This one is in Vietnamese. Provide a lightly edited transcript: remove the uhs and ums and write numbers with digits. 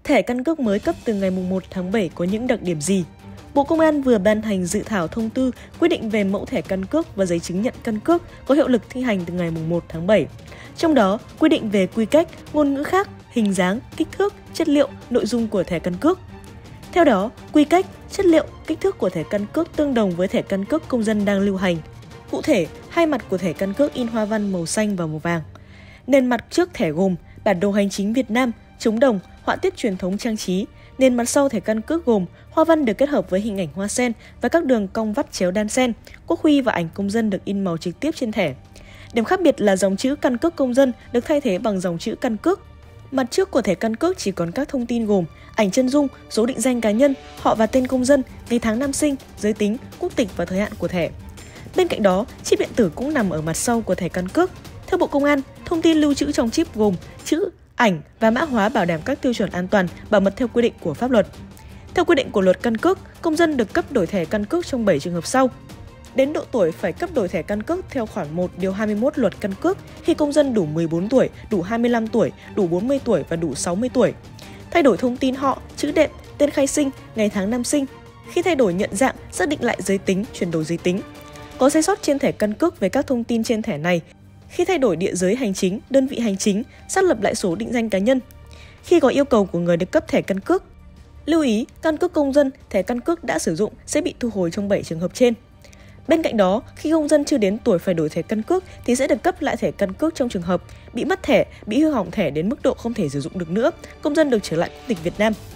Thẻ căn cước mới cấp từ ngày 1 tháng 7 có những đặc điểm gì? Bộ Công an vừa ban hành dự thảo thông tư quy định về mẫu thẻ căn cước và giấy chứng nhận căn cước có hiệu lực thi hành từ ngày 1 tháng 7. Trong đó, quy định về quy cách, ngôn ngữ khác, hình dáng, kích thước, chất liệu, nội dung của thẻ căn cước. Theo đó, quy cách, chất liệu, kích thước của thẻ căn cước tương đồng với thẻ căn cước công dân đang lưu hành. Cụ thể, hai mặt của thẻ căn cước in hoa văn màu xanh và màu vàng. Nền mặt trước thẻ gồm bản đồ hành chính Việt Nam, trống đồng, họa tiết truyền thống trang trí. Nền mặt sau thẻ căn cước gồm hoa văn được kết hợp với hình ảnh hoa sen và các đường cong vắt chéo đan xen, quốc huy và ảnh công dân được in màu trực tiếp trên thẻ. Điểm khác biệt là dòng chữ căn cước công dân được thay thế bằng dòng chữ căn cước. Mặt trước của thẻ căn cước chỉ còn các thông tin gồm ảnh chân dung, số định danh cá nhân, họ và tên công dân, ngày tháng năm sinh, giới tính, quốc tịch và thời hạn của thẻ. Bên cạnh đó, chip điện tử cũng nằm ở mặt sau của thẻ căn cước. Theo Bộ Công an, thông tin lưu trữ trong chip gồm chữ, ảnh và mã hóa bảo đảm các tiêu chuẩn an toàn, bảo mật theo quy định của pháp luật. Theo quy định của Luật Căn cước, công dân được cấp đổi thẻ căn cước trong 7 trường hợp sau. Đến độ tuổi phải cấp đổi thẻ căn cước theo khoản 1 điều 21 Luật Căn cước khi công dân đủ 14 tuổi, đủ 25 tuổi, đủ 40 tuổi và đủ 60 tuổi. Thay đổi thông tin họ, chữ đệm, tên khai sinh, ngày tháng năm sinh. Khi thay đổi nhận dạng, xác định lại giới tính, chuyển đổi giới tính. Có sai sót trên thẻ căn cước về các thông tin trên thẻ này. Khi thay đổi địa giới hành chính, đơn vị hành chính, xác lập lại số định danh cá nhân. Khi có yêu cầu của người được cấp thẻ căn cước. Lưu ý, căn cước công dân, thẻ căn cước đã sử dụng sẽ bị thu hồi trong 7 trường hợp trên. Bên cạnh đó, khi công dân chưa đến tuổi phải đổi thẻ căn cước thì sẽ được cấp lại thẻ căn cước trong trường hợp bị mất thẻ, bị hư hỏng thẻ đến mức độ không thể sử dụng được nữa, công dân được trở lại quốc tịch Việt Nam.